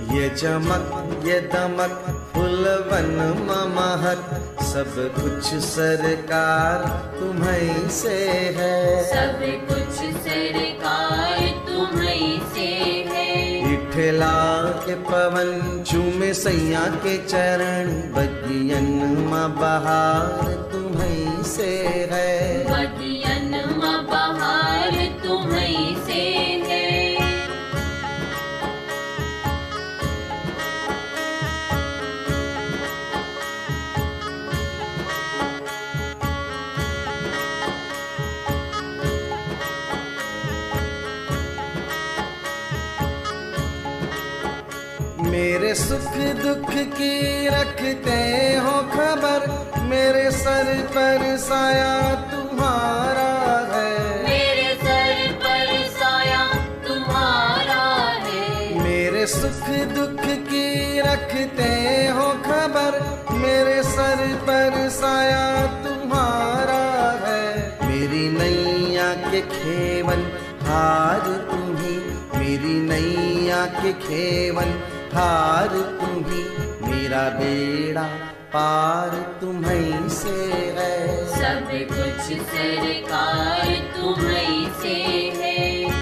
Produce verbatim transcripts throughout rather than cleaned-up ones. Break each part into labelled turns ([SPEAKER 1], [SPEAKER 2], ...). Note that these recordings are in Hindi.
[SPEAKER 1] ये चमक ये दमक फुलवन महक सब कुछ सरकार तुम्हीं से है।
[SPEAKER 2] सब कुछ सरकार तुम्हीं से है।
[SPEAKER 1] इठला के पवन चूमे सैया के चरण बगियन माँ बहार तुम्हीं से है।
[SPEAKER 2] बगियन माँ बहार तुम्हीं से है।
[SPEAKER 1] मेरे सुख दुख की रखते हो खबर मेरे सर पर साया तुम्हारा है।
[SPEAKER 2] मेरे सर पर साया तुम्हारा है।
[SPEAKER 1] मेरे सुख दुख की रखते हो खबर मेरे सर पर साया तुम्हारा है। मेरी नैया के खेवन हार तुम्ही मेरी नैया के खेवन हार तुम्ही मेरा बेड़ा पार तुम्हीं से है।
[SPEAKER 2] सब कुछ सरकार तुम्हीं से है।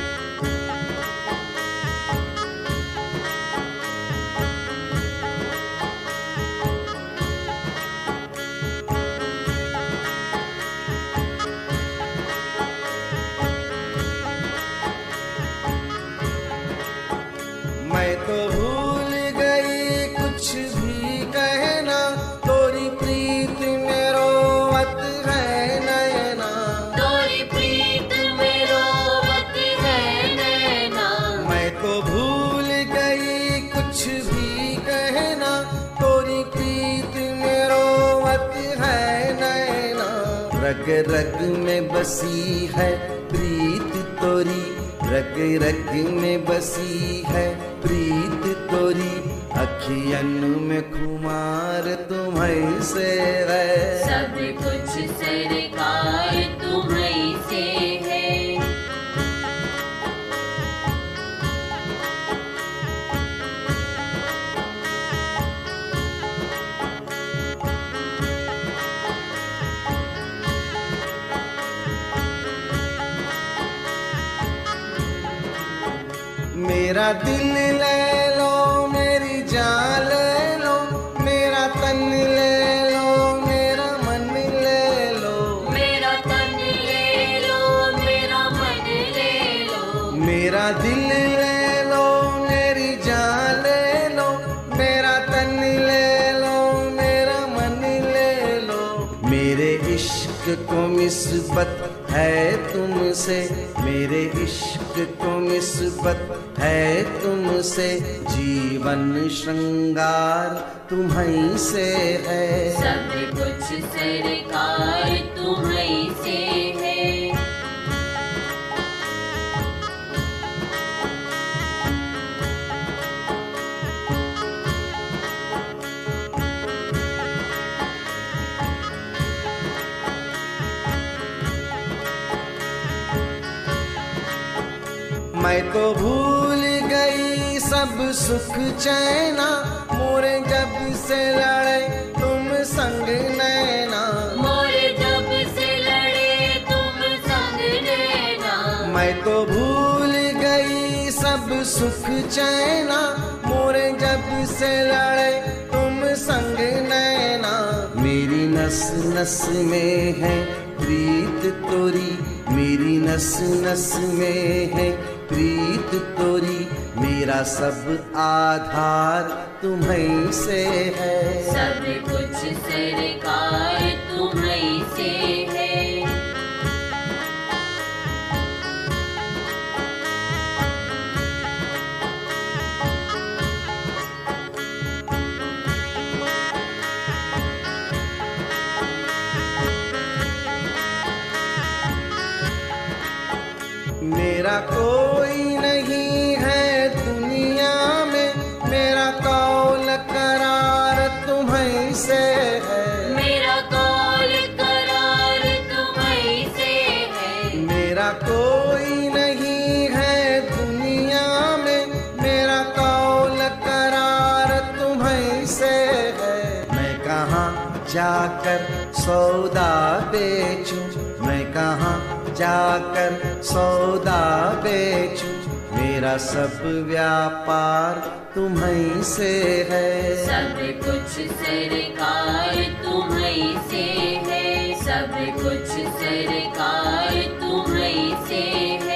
[SPEAKER 1] मैं तो भूल गई कुछ भी कहना तोरी प्रीत में रोवत है नैना।
[SPEAKER 2] तोरी प्रीत में रोवत है नैना।
[SPEAKER 1] मैं तो भूल गई कुछ भी कहना तोरी प्रीत में रोवत है नैना। रग रग में बसी है प्रीत तोरी रग रग में बसी है प्रीत तोरी अखियन में खुमार तुम्हीं से है।
[SPEAKER 2] सब कुछ सरकार तुम्हीं से है।
[SPEAKER 1] मेरा दिल ले लो मेरी जान ले लो मेरा तन ले लो मेरा मन ले लो।
[SPEAKER 2] मेरा तन ले लो मेरा मन ले लो।
[SPEAKER 1] मेरा दिल ले लो मेरी जान ले लो मेरा तन ले लो मेरा मन ले लो। मेरे इश्क को निस्बत है तुमसे मेरे इश्क को निस्बत है तुमसे जीवन श्रृंगार तुम्हीं से है।
[SPEAKER 2] सब कुछ सरकार तुम्हीं से है।
[SPEAKER 1] मैं तो भूल गई सब सुख चैना मोरे जब से लड़े तुम संग नैना।
[SPEAKER 2] मोरे जब से लड़े तुम संग नैना।
[SPEAKER 1] मैं तो भूल गई सब सुख चैना मोरे जब से लड़े तुम संग नैना। मेरी नस नस में है प्रीत तोरी मेरी नस नस में है प्रीत तोरी मेरा सब आधार तुम्हीं से है।
[SPEAKER 2] सब कुछ सरकार तुम्हीं से है।
[SPEAKER 1] मेरा कोई नहीं है दुनिया में मेरा कौल करार तुम्हीं से है।
[SPEAKER 2] मेरा कौल करार तुम्हीं से है।
[SPEAKER 1] मेरा कोई नहीं है दुनिया में मेरा कौल करार कहाँ जाकर सौदा बेचूं, मैं कहाँ जाकर सौदा बेचूं, मेरा सब व्यापार तुम्हीं से है।
[SPEAKER 2] सब कुछ सरकार तुम्हीं से है, सब कुछ सरकार तुम्हीं से है।